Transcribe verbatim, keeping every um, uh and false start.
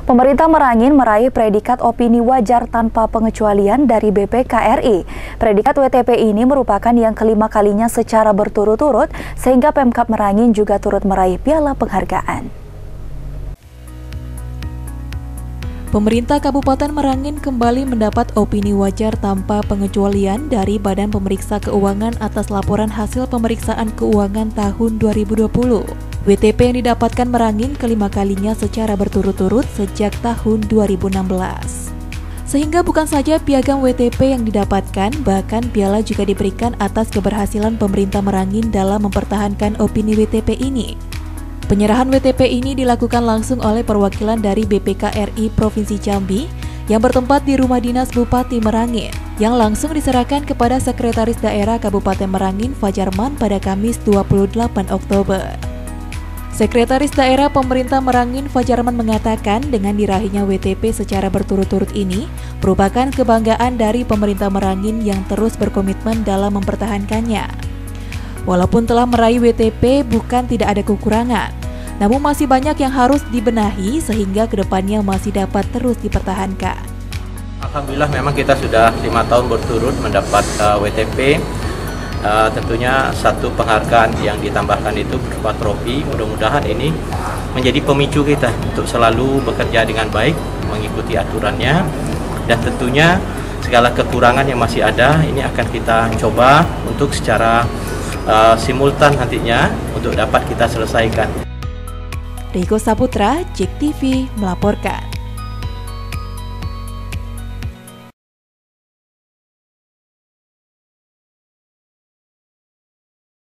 Pemerintah Merangin meraih predikat opini wajar tanpa pengecualian dari B P K R I. Predikat W T P ini merupakan yang kelima kalinya secara berturut-turut, sehingga Pemkab Merangin juga turut meraih piala penghargaan. Pemerintah Kabupaten Merangin kembali mendapat opini wajar tanpa pengecualian dari Badan Pemeriksa Keuangan atas laporan hasil pemeriksaan keuangan tahun dua ribu dua puluh. W T P yang didapatkan Merangin kelima kalinya secara berturut-turut sejak tahun dua ribu enam belas. Sehingga bukan saja piagam W T P yang didapatkan, bahkan piala juga diberikan atas keberhasilan pemerintah Merangin dalam mempertahankan opini W T P ini. Penyerahan W T P ini dilakukan langsung oleh perwakilan dari B P K R I Provinsi Jambi yang bertempat di Rumah Dinas Bupati Merangin, yang langsung diserahkan kepada Sekretaris Daerah Kabupaten Merangin Fajarman pada Kamis dua puluh delapan Oktober. Sekretaris Daerah Pemerintah Merangin Fajarman mengatakan dengan diraihnya W T P secara berturut-turut ini merupakan kebanggaan dari pemerintah Merangin yang terus berkomitmen dalam mempertahankannya. Walaupun telah meraih W T P, bukan tidak ada kekurangan, namun masih banyak yang harus dibenahi sehingga kedepannya masih dapat terus dipertahankan. Alhamdulillah memang kita sudah lima tahun berturut mendapat uh, W T P. Uh, tentunya satu penghargaan yang ditambahkan itu berupa trofi. Mudah-mudahan ini menjadi pemicu kita untuk selalu bekerja dengan baik, mengikuti aturannya, dan tentunya segala kekurangan yang masih ada ini akan kita coba untuk secara uh, simultan nantinya untuk dapat kita selesaikan. Riko Saputra, J E K T V melaporkan.